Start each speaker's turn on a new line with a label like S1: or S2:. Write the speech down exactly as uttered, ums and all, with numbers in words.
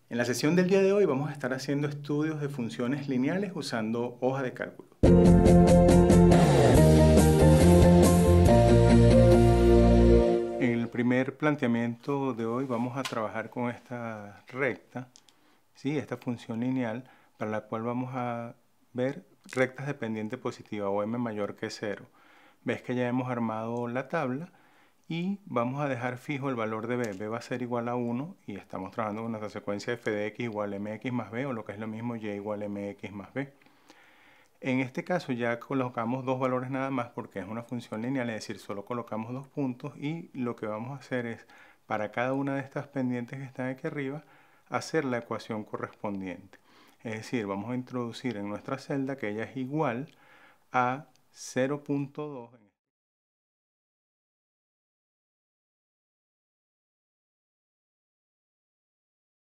S1: En la sesión del día de hoy vamos a estar haciendo estudios de funciones lineales usando hoja de cálculo. En el primer planteamiento de hoy vamos a trabajar con esta recta, ¿sí? Esta función lineal para la cual vamos a ver rectas de pendiente positiva o m mayor que cero. Ves que ya hemos armado la tabla y vamos a dejar fijo el valor de b. b va a ser igual a uno y estamos trabajando con nuestra secuencia f de x igual a mx más b, o lo que es lo mismo y igual a mx más b. En este caso ya colocamos dos valores nada más porque es una función lineal, es decir, solo colocamos dos puntos, y lo que vamos a hacer es, para cada una de estas pendientes que están aquí arriba, hacer la ecuación correspondiente. Es decir, vamos a introducir en nuestra celda que ella es igual a cero punto dos.